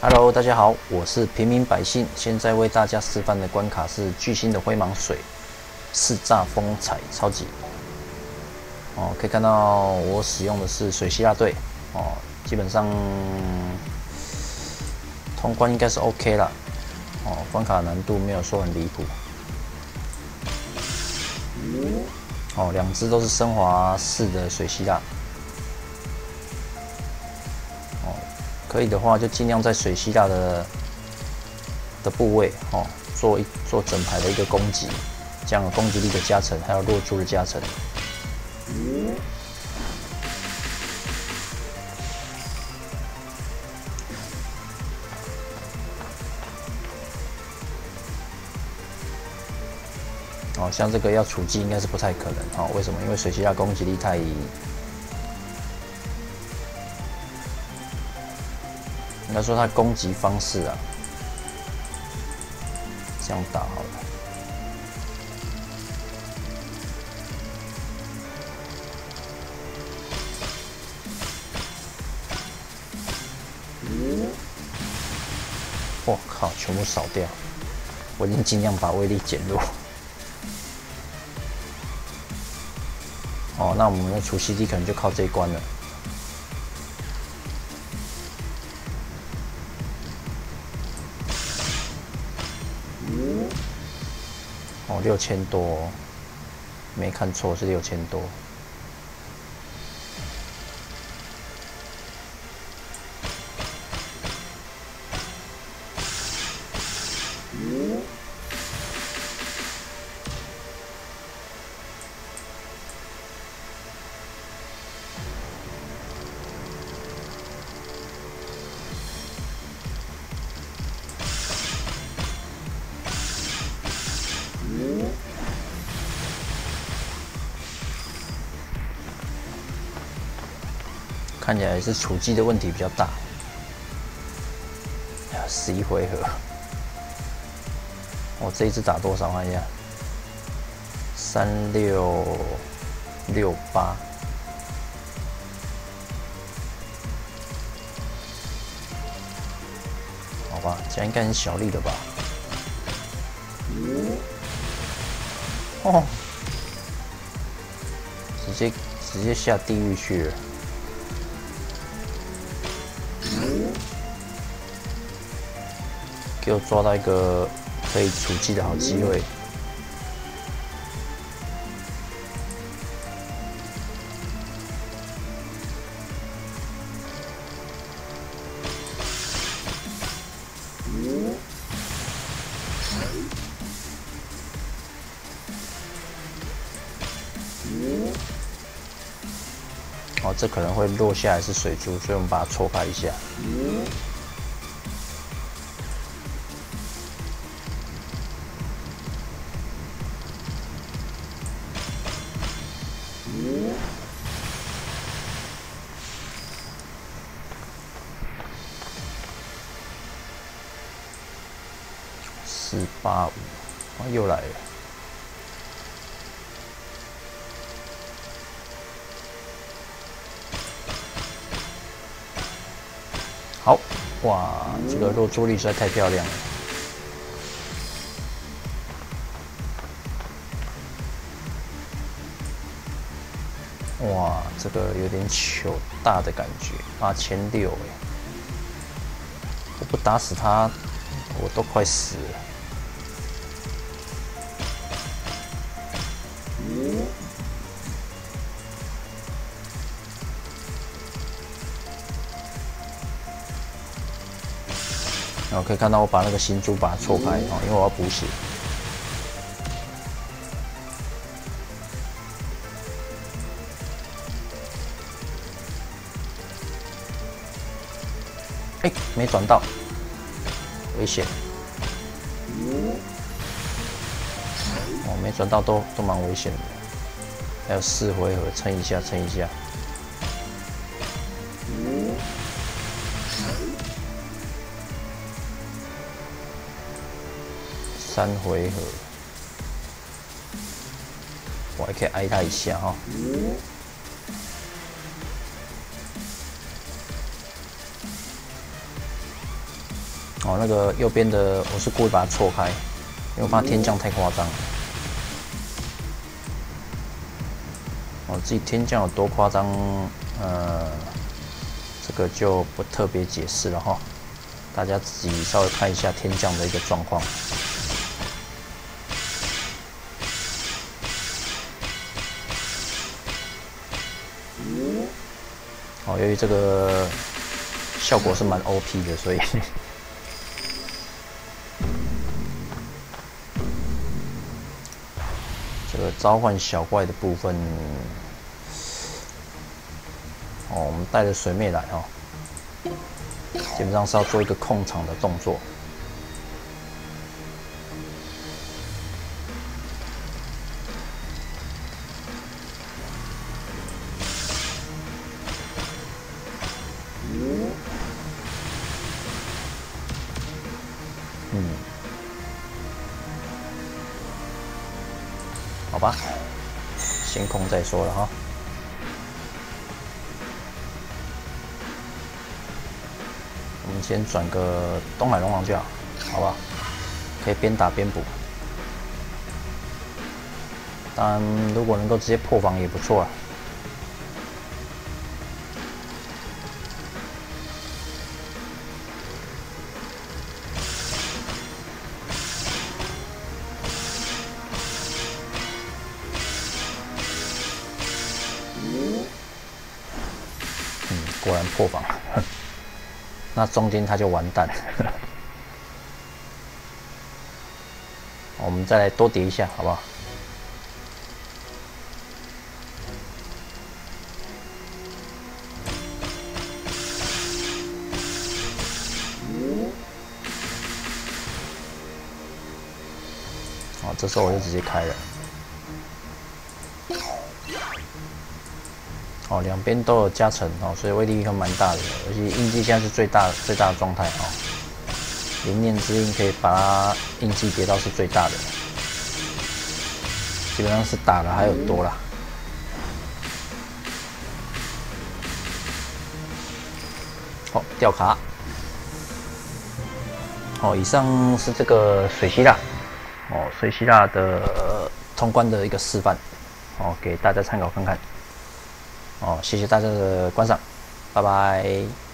Hello， 大家好，我是平民百姓。现在为大家示范的关卡是巨星的灰芒水4炸风采超级。可以看到我使用的是水希腊队基本上通关应该是 OK 啦。关卡难度没有说很离谱。2只都是升华4的水希腊。可以的话就尽量在水希腊的部位做整排的一个攻击，这样有攻击力的加成，还有落珠的加成。像这个要储技应该是不太可能为什么？因为水希腊攻击力太，应该说它攻击方式啊，这样打好了。我靠，全部扫掉！我已经尽量把威力减弱。那我们的除 CD 可能就靠这一关了。6000多没看错是6000多。看起来是储技的问题比较大。11回合，我这一次打多少？看一下，3668。好吧，这样应该很小力的吧？直接下地狱去了。给我抓到一个可以储技的好机会。这可能会落下来是水珠，所以我们把它错开一下。485，又来了。好，哇，这个落珠力实在太漂亮了。哇，这个有点糗大的感觉，8600我不打死他，我都快死了。可以看到我把那个新珠把它错开因为我要补血。没转到，危险。没转到都蛮危险的。还有4回合，撑一下，撑一下。3回合，我还可以挨他一下哦，那个右边的我是故意把它错开，因为我怕天降太夸张。我自己天降有多夸张，这个就不特别解释了哈，大家自己稍微看一下天降的一个状况。哦，由于这个效果是蛮 OP 的，所以这个召唤小怪的部分，哦，我们带着水妹来哦，基本上是要做一个控场的动作。好吧，先控再说了哈。我们先转个东海龙王就好，好不好？可以边打边补。当然，如果能够直接破防也不错啊。果然破防，那中间他就完蛋。我们再来多叠一下，好不好？好，这时候我就直接开了。哦，两边都有加成哦，所以威力还蛮大的，而且印记现在是最大的状态哦。灵念之印可以把它印记叠到是最大的，基本上是打的还有多啦。哦，掉卡。哦，以上是这个水希腊，哦，水希腊的通关的一个示范，哦，给大家参考看看。哦，谢谢大家的观赏，拜拜。